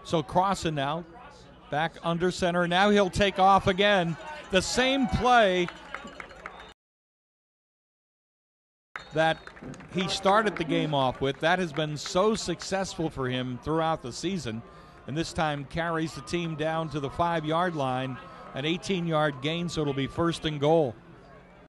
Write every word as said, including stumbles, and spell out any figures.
So Crossan now back under center. Now he'll take off again. The same play that he started the game off with. That has been so successful for him throughout the season. And this time carries the team down to the five-yard line, an eighteen-yard gain, so it'll be first and goal.